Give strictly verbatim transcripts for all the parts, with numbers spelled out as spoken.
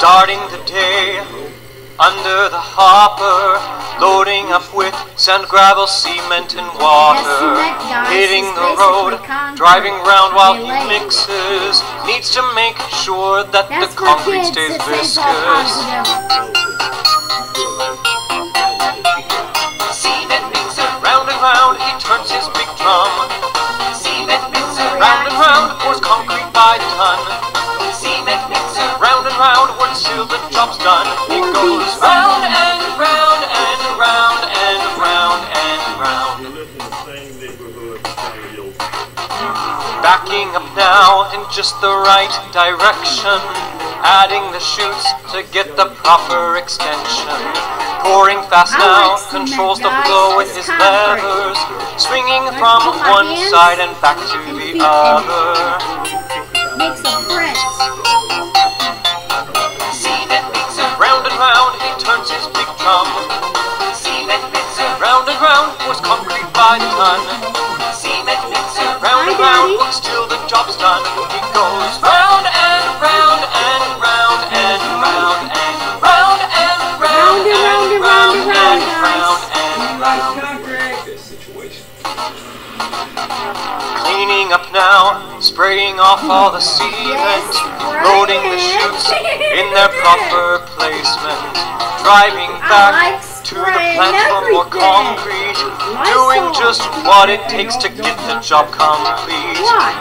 Starting the day under the hopper, loading up with sand, gravel, cement, and water. Cement, guys, hitting is the road, concrete. driving round while They he lay. mixes. Needs to make sure that That's the for concrete kids, stays it stays all viscous. positive. Cement mixer, round and round, he turns his big drum. Cement mixer, round and round, pours concrete by the ton. Cement mixer, round and round, works till the job's done. He goes round and round and round and round and round. Backing up now in just the right direction, adding the chutes to get the proper extension. Pouring fast I now, like cement, controls the guys. flow with It's his concrete. levers, swinging from put my one hands side and back to and the feet in it. other. Makes a print. Cement mixer, round and round, he turns his big drum. Cement mixer, round and round, pours concrete by the ton. Cement mixer, round Hi, and round, Daddy. works till the job's done. He goes round and round and round and round and round and round Round and round and round and round, round guys. and round. Cleaning up now, spraying off all the cement, loading the chutes in their proper placement, driving back like to the spraying plant for more everything. concrete, doing just what it takes to get the job complete. What?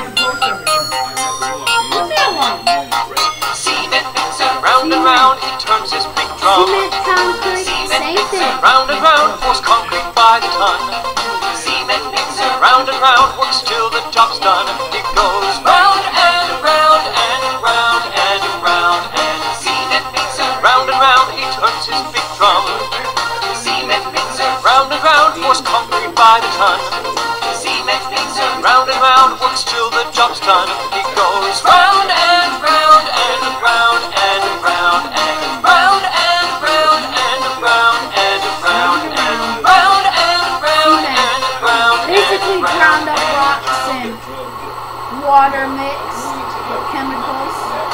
Look at one. Cement mixer, round and round, he turns his big drum. Cement, concrete, Cement same mixer, thing. round and round, pours concrete by the ton. Cement mixer, round and round, works till the job's done. It goes round and round and round and round and cement mixer, round and round, he turns his big drum. Cement mixer, round and round, pours concrete by the ton. Cement mixer, round and round, works till the job's done. It goes round and round and round and round and round and round and round and round and round and round and round. Basically ground up rocks and water mixed with chemicals.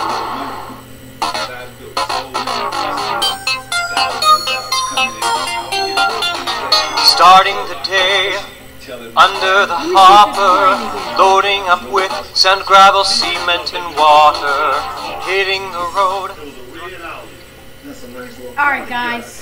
Starting the day under the hopper, loading up with sand, gravel, cement, and water. Hitting the road. Alright guys.